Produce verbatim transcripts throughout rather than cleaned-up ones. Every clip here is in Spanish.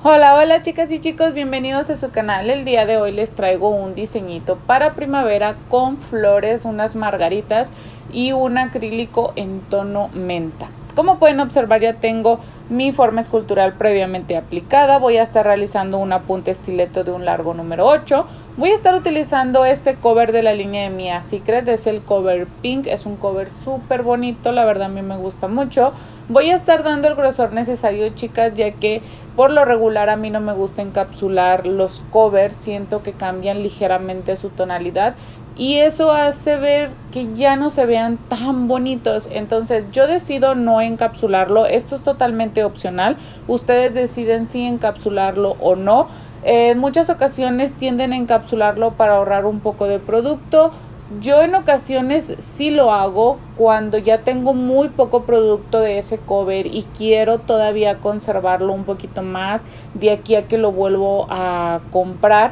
Hola, hola chicas y chicos, bienvenidos a su canal. El día de hoy les traigo un diseñito para primavera con flores, unas margaritas y un acrílico en tono menta. Como pueden observar, ya tengo mi forma escultural previamente aplicada. Voy a estar realizando un apunte estileto de un largo número ocho. Voy a estar utilizando este cover de la línea de Mia Secret, es el cover pink, es un cover súper bonito, la verdad a mí me gusta mucho. Voy a estar dando el grosor necesario, chicas, ya que por lo regular a mí no me gusta encapsular los covers, siento que cambian ligeramente su tonalidad y eso hace ver que ya no se vean tan bonitos. Entonces yo decido no encapsularlo. Esto es totalmente opcional, ustedes deciden si encapsularlo o no. Eh, en muchas ocasiones tienden a encapsularlo para ahorrar un poco de producto. Yo en ocasiones sí lo hago cuando ya tengo muy poco producto de ese cover y quiero todavía conservarlo un poquito más de aquí a que lo vuelvo a comprar.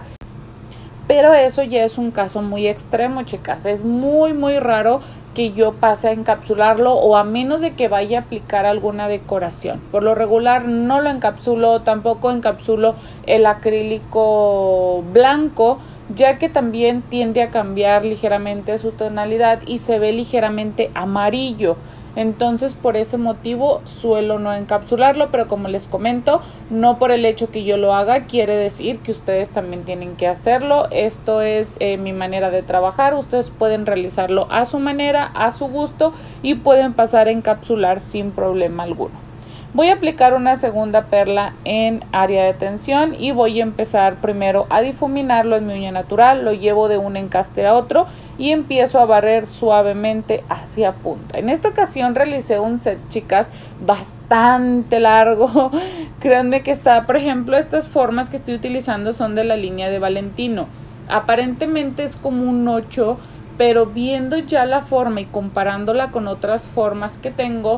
Pero eso ya es un caso muy extremo, chicas. Es muy muy raro que yo pase a encapsularlo, o a menos de que vaya a aplicar alguna decoración. Por lo regular no lo encapsulo, tampoco encapsulo el acrílico blanco, ya que también tiende a cambiar ligeramente su tonalidad y se ve ligeramente amarillo. Entonces por ese motivo suelo no encapsularlo, pero como les comento, no por el hecho que yo lo haga quiere decir que ustedes también tienen que hacerlo. Esto es eh, mi manera de trabajar, ustedes pueden realizarlo a su manera, a su gusto, y pueden pasar a encapsular sin problema alguno. Voy a aplicar una segunda perla en área de tensión y voy a empezar primero a difuminarlo en mi uña natural. Lo llevo de un encaste a otro y empiezo a barrer suavemente hacia punta. En esta ocasión realicé un set, chicas, bastante largo. Créanme que está, por ejemplo, estas formas que estoy utilizando son de la línea de Valentino. Aparentemente es como un ocho, pero viendo ya la forma y comparándola con otras formas que tengo,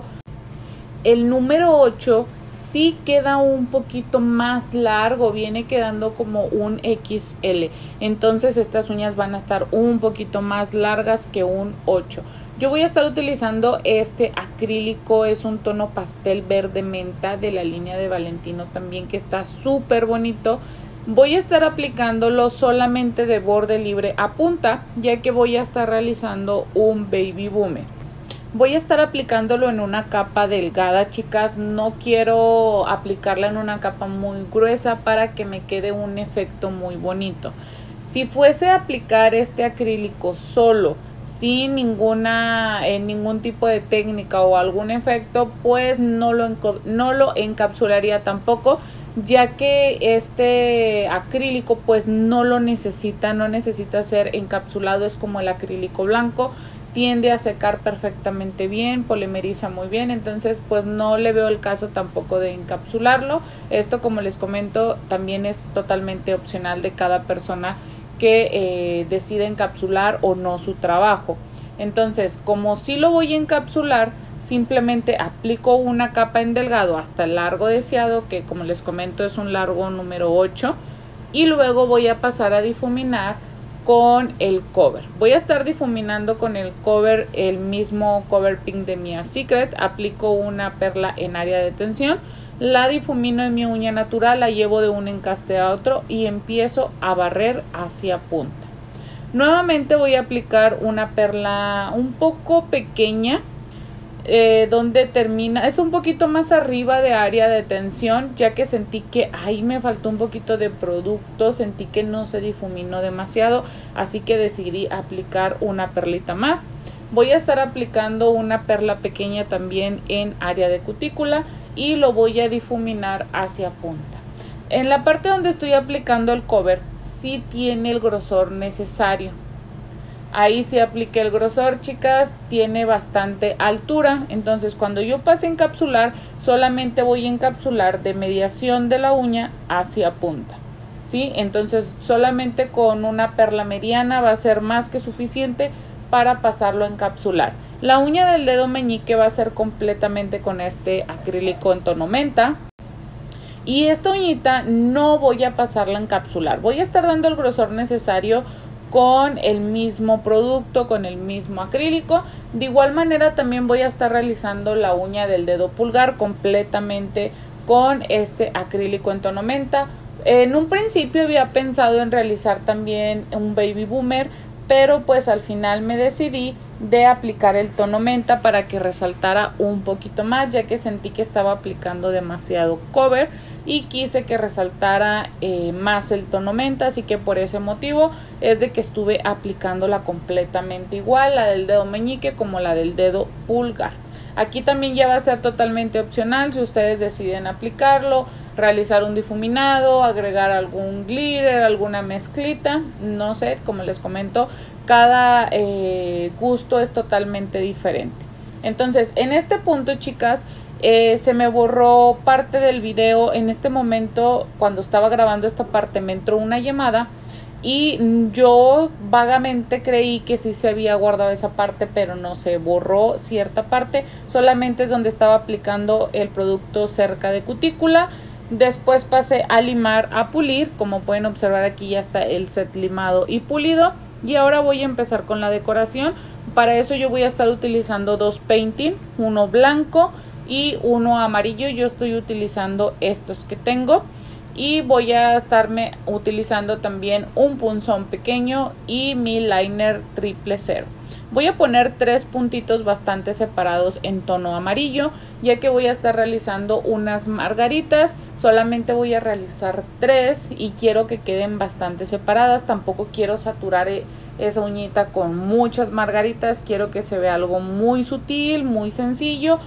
el número ocho sí queda un poquito más largo, viene quedando como un equis ele. Entonces estas uñas van a estar un poquito más largas que un ocho. Yo voy a estar utilizando este acrílico, es un tono pastel verde menta de la línea de Valentino también, que está súper bonito. Voy a estar aplicándolo solamente de borde libre a punta, ya que voy a estar realizando un baby boomer. Voy a estar aplicándolo en una capa delgada, chicas, no quiero aplicarla en una capa muy gruesa para que me quede un efecto muy bonito. Si fuese a aplicar este acrílico solo, sin ninguna, en ningún tipo de técnica o algún efecto, pues no lo, no lo encapsularía tampoco, ya que este acrílico pues no lo necesita, no necesita ser encapsulado, es como el acrílico blanco. Tiende a secar perfectamente bien, polimeriza muy bien, entonces pues no le veo el caso tampoco de encapsularlo. Esto, como les comento, también es totalmente opcional de cada persona que eh, decide encapsular o no su trabajo. Entonces, como sí lo voy a encapsular, simplemente aplico una capa en delgado hasta el largo deseado, que como les comento es un largo número ocho, y luego voy a pasar a difuminar con el cover. Voy a estar difuminando con el cover, el mismo cover pink de Mia Secret. Aplico una perla en área de tensión, la difumino en mi uña natural, la llevo de un encaste a otro y empiezo a barrer hacia punta. Nuevamente voy a aplicar una perla un poco pequeña, Eh, donde termina, es un poquito más arriba de área de tensión, ya que sentí que ahí me faltó un poquito de producto, sentí que no se difuminó demasiado, así que decidí aplicar una perlita más. Voy a estar aplicando una perla pequeña también en área de cutícula y lo voy a difuminar hacia punta. En la parte donde estoy aplicando el cover sí tiene el grosor necesario. Ahí sí apliqué el grosor, chicas, tiene bastante altura, entonces cuando yo pase a encapsular, solamente voy a encapsular de mediación de la uña hacia punta, ¿sí? Entonces solamente con una perla mediana va a ser más que suficiente para pasarlo a encapsular. La uña del dedo meñique va a ser completamente con este acrílico en tono menta. Y esta uñita no voy a pasarla a encapsular, voy a estar dando el grosor necesario con el mismo producto, con el mismo acrílico. De igual manera también voy a estar realizando la uña del dedo pulgar completamente con este acrílico en tono menta. En un principio había pensado en realizar también un baby boomer, pero pues al final me decidí de aplicar el tono menta para que resaltara un poquito más, ya que sentí que estaba aplicando demasiado cover y quise que resaltara eh, más el tono menta, así que por ese motivo es de que estuve aplicándola completamente igual, la del dedo meñique como la del dedo pulgar. Aquí también ya va a ser totalmente opcional si ustedes deciden aplicarlo, realizar un difuminado, agregar algún glitter, alguna mezclita, no sé, como les comento, cada eh, gusto es totalmente diferente. Entonces, en este punto, chicas, eh, se me borró parte del video. En este momento, cuando estaba grabando esta parte, me entró una llamada y yo vagamente creí que sí se había guardado esa parte, pero no, se borró cierta parte. Solamente es donde estaba aplicando el producto cerca de cutícula. Después pasé a limar, a pulir. Como pueden observar, aquí ya está el set limado y pulido. Y ahora voy a empezar con la decoración. Para eso yo voy a estar utilizando dos painting, uno blanco y uno amarillo. Yo estoy utilizando estos que tengo. Y voy a estarme utilizando también un punzón pequeño y mi liner triple cero. Voy a poner tres puntitos bastante separados en tono amarillo, ya que voy a estar realizando unas margaritas. Solamente voy a realizar tres y quiero que queden bastante separadas. Tampoco quiero saturar esa uñita con muchas margaritas. Quiero que se vea algo muy sutil, muy sencillo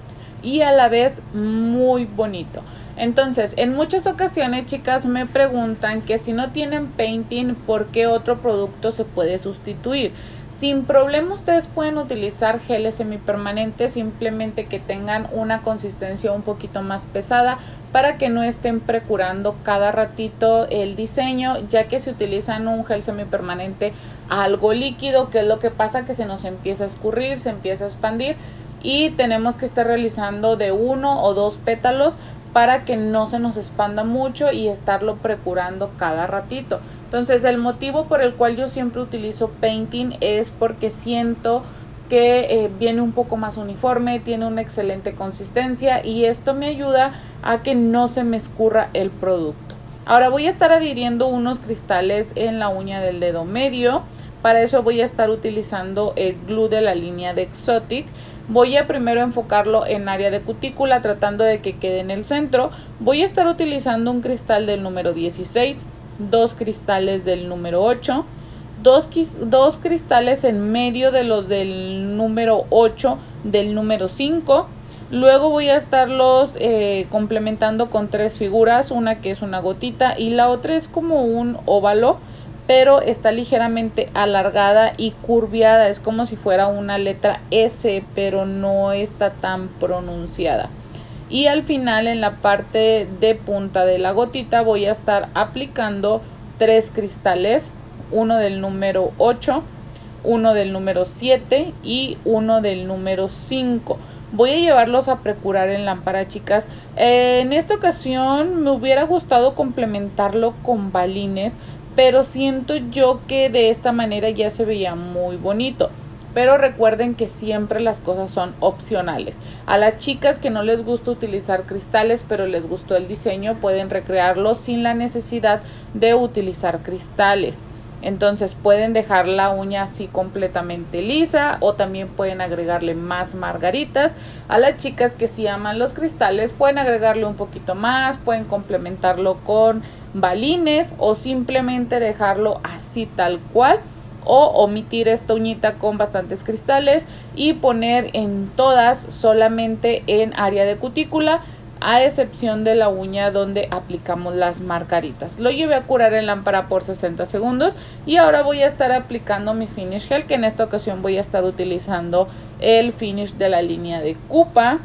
y a la vez muy bonito. Entonces, en muchas ocasiones, chicas, me preguntan que si no tienen painting, ¿por qué otro producto se puede sustituir? Sin problema ustedes pueden utilizar geles semipermanentes, simplemente que tengan una consistencia un poquito más pesada para que no estén precurando cada ratito el diseño, ya que si utilizan un gel semipermanente algo líquido, ¿qué es lo que pasa? Que se nos empieza a escurrir, se empieza a expandir y tenemos que estar realizando de uno o dos pétalos para que no se nos expanda mucho y estarlo precurando cada ratito. Entonces, el motivo por el cual yo siempre utilizo painting es porque siento que eh, viene un poco más uniforme, tiene una excelente consistencia y esto me ayuda a que no se me escurra el producto. Ahora voy a estar adhiriendo unos cristales en la uña del dedo medio. Para eso voy a estar utilizando el glue de la línea de Exotic. Voy a primero enfocarlo en área de cutícula, tratando de que quede en el centro. Voy a estar utilizando un cristal del número dieciséis, dos cristales del número ocho, dos, dos cristales en medio de los del número ocho, del número cinco. Luego voy a estarlos eh, complementando con tres figuras, una que es una gotita y la otra es como un óvalo, pero está ligeramente alargada y curviada, es como si fuera una letra S, pero no está tan pronunciada. Y al final, en la parte de punta de la gotita, voy a estar aplicando tres cristales, uno del número ocho, uno del número siete y uno del número cinco. Voy a llevarlos a precurar en lámpara, chicas. Eh, en esta ocasión me hubiera gustado complementarlo con balines, pero siento yo que de esta manera ya se veía muy bonito. Pero recuerden que siempre las cosas son opcionales. A las chicas que no les gusta utilizar cristales, pero les gustó el diseño, pueden recrearlo sin la necesidad de utilizar cristales. Entonces pueden dejar la uña así completamente lisa o también pueden agregarle más margaritas. A las chicas que sí aman los cristales pueden agregarle un poquito más, pueden complementarlo con balines o simplemente dejarlo así tal cual, o omitir esta uñita con bastantes cristales y poner en todas solamente en área de cutícula, a excepción de la uña donde aplicamos las margaritas. Lo llevé a curar en lámpara por sesenta segundos y ahora voy a estar aplicando mi finish gel, que en esta ocasión voy a estar utilizando el finish de la línea de Cupa.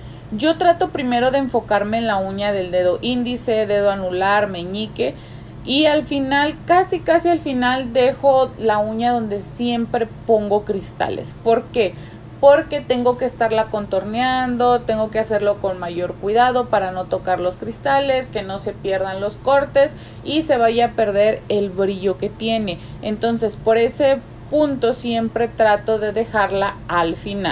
Yo trato primero de enfocarme en la uña del dedo índice, dedo anular, meñique, y al final, casi casi al final, dejo la uña donde siempre pongo cristales. ¿Por qué? Porque tengo que estarla contorneando, tengo que hacerlo con mayor cuidado para no tocar los cristales, que no se pierdan los cortes y se vaya a perder el brillo que tiene. Entonces, por ese punto siempre trato de dejarla al final.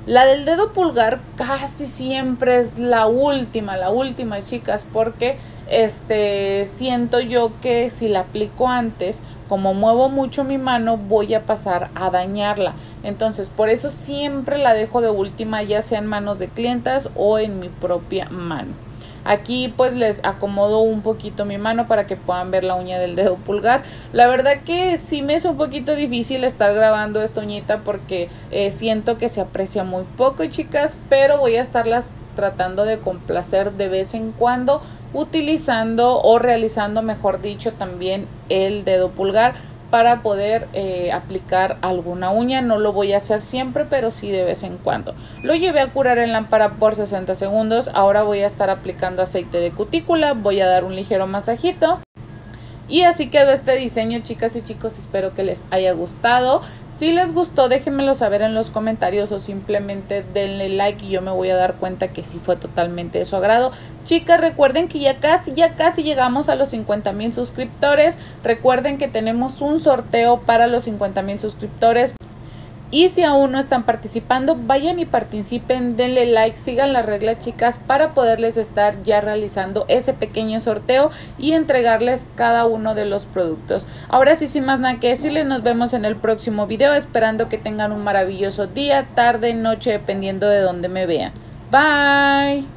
La del dedo pulgar casi siempre es la última, la última, chicas, porque este siento yo que si la aplico antes, como muevo mucho mi mano, voy a pasar a dañarla. Entonces, por eso siempre la dejo de última, ya sea en manos de clientas o en mi propia mano. Aquí pues les acomodo un poquito mi mano para que puedan ver la uña del dedo pulgar. La verdad que sí me es un poquito difícil estar grabando esta uñita porque eh, siento que se aprecia muy poco, chicas, pero voy a estarlas tratando de complacer de vez en cuando, utilizando o realizando, mejor dicho, también el dedo pulgar para poder eh, aplicar alguna uña. No lo voy a hacer siempre, pero sí de vez en cuando. Lo llevé a curar en lámpara por sesenta segundos. Ahora voy a estar aplicando aceite de cutícula. Voy a dar un ligero masajito. Y así quedó este diseño, chicas y chicos, espero que les haya gustado. Si les gustó, déjenmelo saber en los comentarios o simplemente denle like y yo me voy a dar cuenta que sí fue totalmente de su agrado. Chicas, recuerden que ya casi, ya casi llegamos a los cincuenta mil suscriptores. Recuerden que tenemos un sorteo para los cincuenta mil suscriptores. Y si aún no están participando, vayan y participen, denle like, sigan las reglas, chicas, para poderles estar ya realizando ese pequeño sorteo y entregarles cada uno de los productos. Ahora sí, sin más nada que decirles, nos vemos en el próximo video, esperando que tengan un maravilloso día, tarde, noche, dependiendo de donde me vean. Bye.